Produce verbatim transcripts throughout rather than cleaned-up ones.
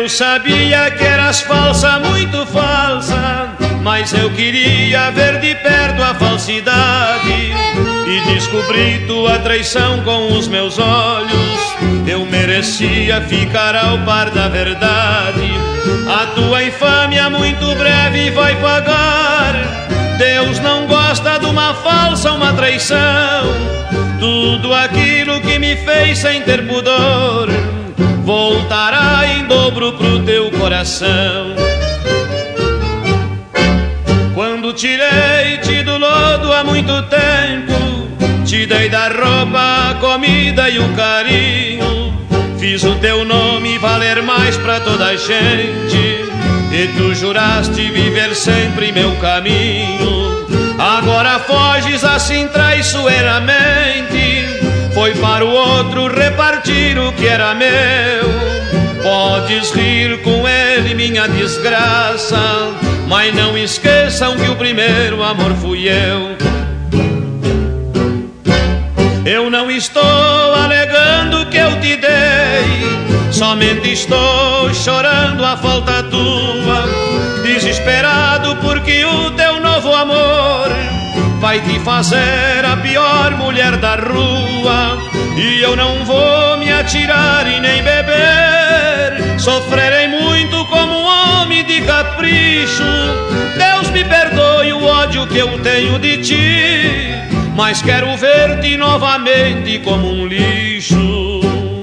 Eu sabia que eras falsa, muito falsa, mas eu queria ver de perto a falsidade e descobri tua traição com os meus olhos. Eu merecia ficar ao par da verdade. A tua infâmia muito breve vai pagar. Deus não gosta de uma falsa, uma traição. Tudo aquilo que me fez sem ter pudor voltará em dobro pro teu coração. Quando tirei-te do lodo há muito tempo, te dei da roupa, a comida e o carinho. Fiz o teu nome valer mais pra toda a gente, e tu juraste viver sempre meu caminho. Agora foges assim traiçoeiramente, foi para o outro repartir o que era meu. Podes rir com ele, minha desgraça, mas não esqueçam que o primeiro amor fui eu. Eu não estou alegando que eu te dei, somente estou chorando a falta tua, desesperado porque o teu novo amor vai te fazer a pior mulher da rua. E eu não vou me atirar e nem beber, sofrerei muito como um homem de capricho. Deus me perdoe o ódio que eu tenho de ti, mas quero ver-te novamente como um lixo.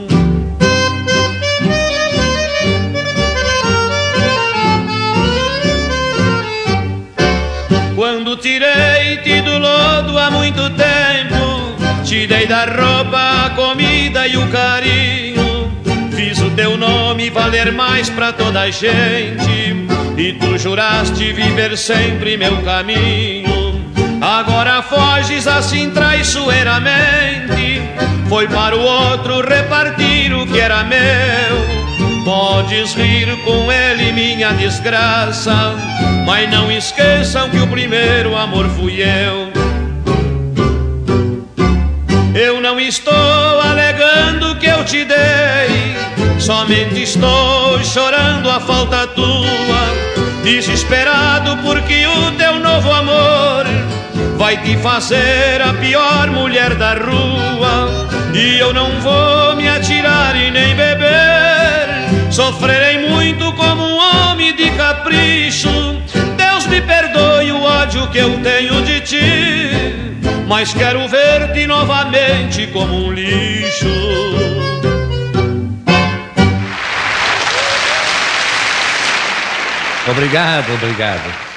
Quando tirei-te do lodo há muito tempo, te dei da roupa, a comida e o carinho. Fiz o teu nome valer mais pra toda a gente, e tu juraste viver sempre meu caminho. Agora foges assim traiçoeiramente, foi para o outro repartir o que era meu. Podes rir com ele, minha desgraça, mas não esqueçam que o primeiro amor fui eu. Eu não estou alegando que eu te dei, somente estou chorando a falta tua, desesperado porque o teu novo amor vai te fazer a pior mulher da rua. E eu não vou me atirar e nem beber, sofrerei muito como um homem de capricho. Deus me perdoe o ódio que eu tenho de ti, mas quero ver-te novamente como um lixo. Obrigado, obrigado.